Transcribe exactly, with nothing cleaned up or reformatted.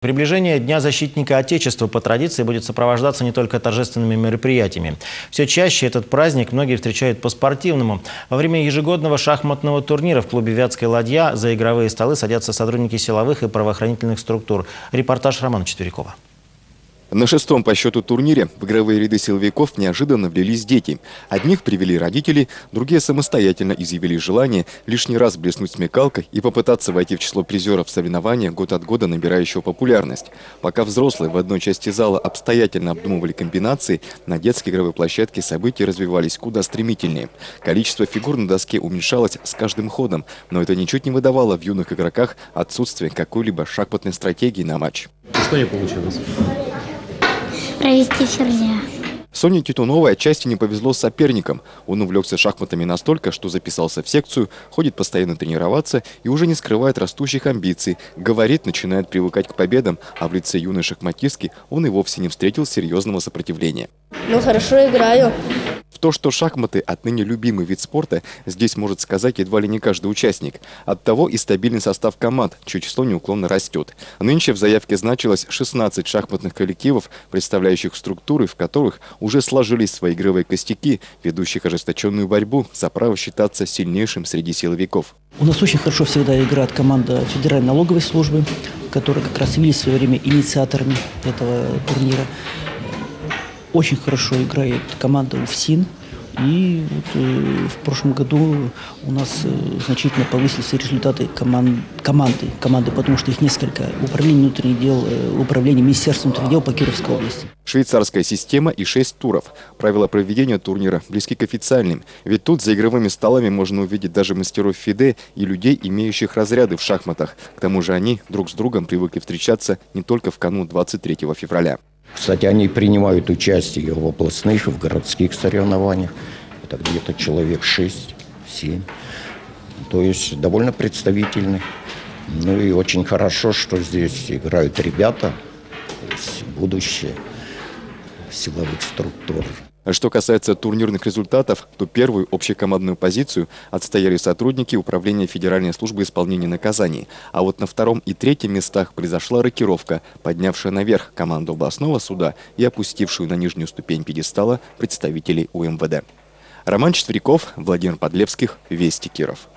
Приближение Дня защитника Отечества по традиции будет сопровождаться не только торжественными мероприятиями. Все чаще этот праздник многие встречают по-спортивному. Во время ежегодного шахматного турнира в клубе «Вятская ладья» за игровые столы садятся сотрудники силовых и правоохранительных структур. Репортаж Романа Четверякова. На шестом по счету турнире в игровые ряды силовиков неожиданно влились дети. Одних привели родители, другие самостоятельно изъявили желание лишний раз блеснуть смекалкой и попытаться войти в число призеров соревнования год от года набирающего популярность. Пока взрослые в одной части зала обстоятельно обдумывали комбинации, на детской игровой площадке события развивались куда стремительнее. Количество фигур на доске уменьшалось с каждым ходом, но это ничуть не выдавало в юных игроках отсутствие какой-либо шахматной стратегии на матч. Что не получилось? Провести ферзя. Соне Титуновой отчасти не повезло с соперником. Он увлекся шахматами настолько, что записался в секцию, ходит постоянно тренироваться и уже не скрывает растущих амбиций. Говорит, начинает привыкать к победам, а в лице юной шахматистки он и вовсе не встретил серьезного сопротивления. Ну, хорошо играю. В то, что шахматы отныне любимый вид спорта, здесь может сказать едва ли не каждый участник. Оттого и стабильный состав команд, чье число неуклонно растет. Нынче в заявке значилось шестнадцать шахматных коллективов, представляющих структуры, в которых уже сложились свои игровые костяки, ведущих ожесточенную борьбу за право считаться сильнейшим среди силовиков. У нас очень хорошо всегда играет команда Федеральной налоговой службы, которые как раз явились в свое время инициаторами этого турнира. Очень хорошо играет команда УФСИН. И вот, э, в прошлом году у нас э, значительно повысились результаты команд, команды, команды, потому что их несколько. Управление внутренних дел, э, управление Министерства внутренних дел по Кировской области. Швейцарская система и шесть туров. Правила проведения турнира близки к официальным. Ведь тут за игровыми столами можно увидеть даже мастеров ФИДЕ и людей, имеющих разряды в шахматах. К тому же они друг с другом привыкли встречаться не только в канун двадцать третьего февраля. Кстати, они принимают участие в областных, в городских соревнованиях. Это где-то человек шесть-семь. То есть довольно представительны. Ну и очень хорошо, что здесь играют ребята, будущее силовых структур. Что касается турнирных результатов, то первую общекомандную позицию отстояли сотрудники Управления Федеральной службы исполнения наказаний. А вот на втором и третьем местах произошла рокировка, поднявшая наверх команду областного суда и опустившую на нижнюю ступень пьедестала представителей УМВД. Роман Четверяков, Владимир Подлевских, Вести Киров.